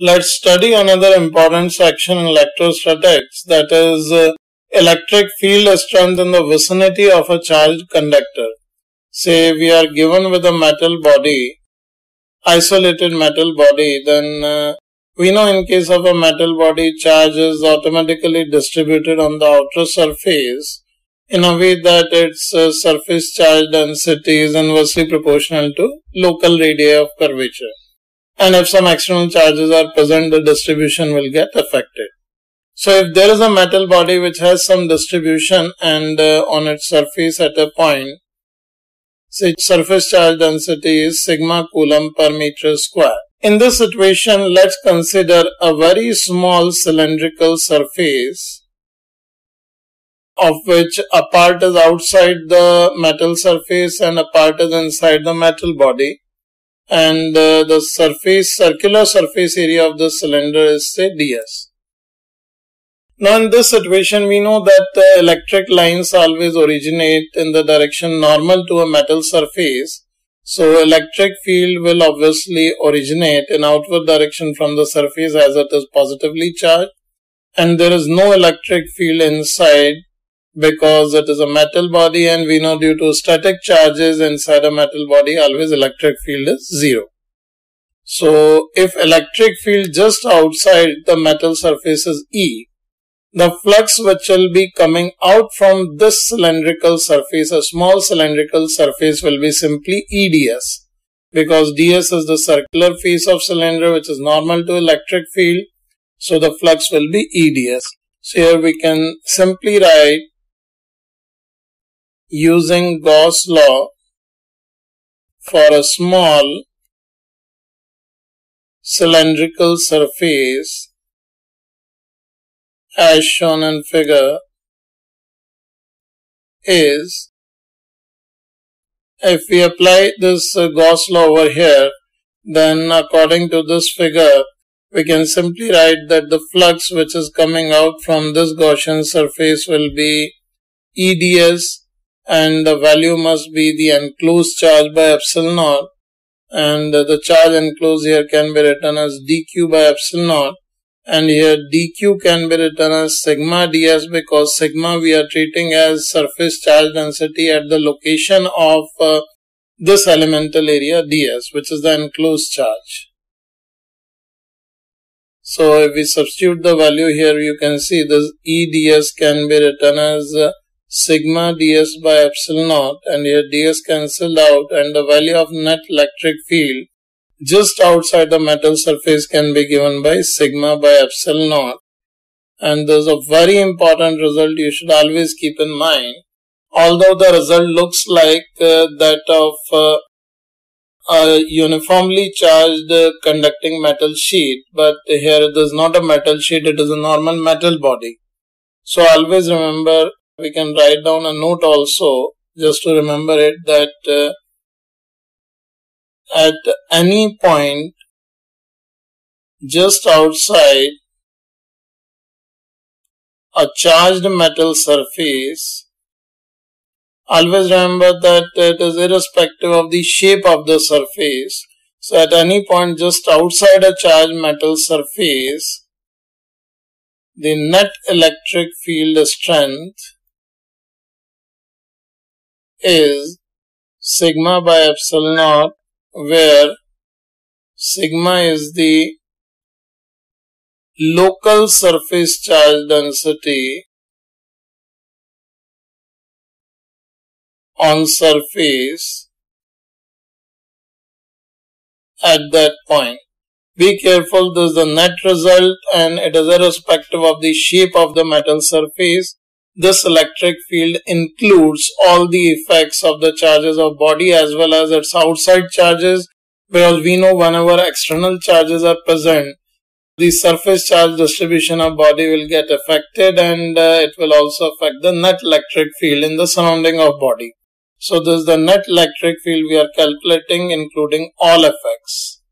Let's study another important section in electrostatics, that is electric field strength in the vicinity of a charged conductor. Say we are given with a metal body, isolated metal body, then we know in case of a metal body, charge is automatically distributed on the outer surface in a way that its surface charge density is inversely proportional to local radii of curvature. And if some external charges are present, the distribution will get affected. So if there is a metal body which has some distribution and on its surface at a point, say surface charge density is sigma coulomb per meter square. In this situation, let's consider a very small cylindrical surface of which a part is outside the metal surface and a part is inside the metal body. And the circular surface area of the cylinder is, say, ds. Now in this situation, we know that electric lines always originate in the direction normal to a metal surface. So electric field will obviously originate in outward direction from the surface as it is positively charged. And there is no electric field inside because it is a metal body, and we know due to static charges inside a metal body, always electric field is zero. So if electric field just outside the metal surface is E, the flux which will be coming out from this cylindrical surface, a small cylindrical surface, will be simply EDS, because ds is the circular face of cylinder which is normal to electric field. So the flux will be EDS. So here we can simply write, using Gauss' law, for a small cylindrical surface as shown in figure is, if we apply this Gauss' law over here, then according to this figure, we can simply write that the flux which is coming out from this Gaussian surface will be EDS, and the value must be the enclosed charge by epsilon naught, and the charge enclosed here can be written as dq by epsilon naught, and here dq can be written as sigma ds, because sigma we are treating as surface charge density at the location of this elemental area ds, which is the enclosed charge. So if we substitute the value here, you can see this EDS can be written as sigma ds by epsilon naught, and here ds cancelled out, and the value of net electric field just outside the metal surface can be given by sigma by epsilon naught. And there's a very important result you should always keep in mind. Although the result looks like that of a uniformly charged conducting metal sheet, but here it is not a metal sheet, it is a normal metal body. So always remember, we can write down a note also just to remember it, that at any point just outside a charged metal surface, always remember that it is irrespective of the shape of the surface. So at any point just outside a charged metal surface, the net electric field strength is sigma by epsilon naught, where sigma is the local surface charge density on surface at that point. Be careful, this is the net result and it is irrespective of the shape of the metal surface. This electric field includes all the effects of the charges of body as well as its outside charges, because we know whenever external charges are present, the surface charge distribution of body will get affected, and it will also affect the net electric field in the surrounding of body. So this is the net electric field we are calculating, including all effects.